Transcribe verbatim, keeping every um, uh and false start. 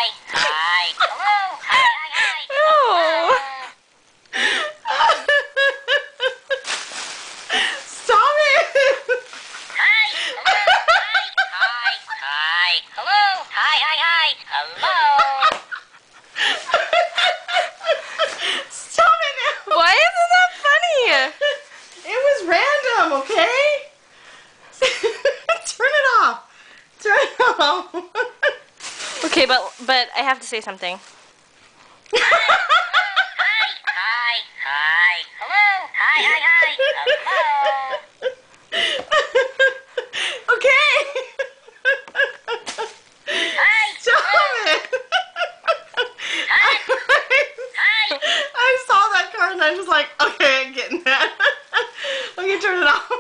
Hi. Hi. Hello. Hi. Hi. Hi. Oh. Stop it! Hi. Hello. Hi. Hi. Hi. Hello. Hi. Hi. Hi. Hello. Stop it now! Why isn't that funny? It was random, okay? Turn it off. Turn it off. Okay, but but I have to say something. Hi. Hi. Hi. Hello. Hi. Hi. Hi. Hello. Okay. Hi. Stop Hello. it. Hi. Hi. I saw that card and I was like, okay, I'm getting that. Okay, turn it off.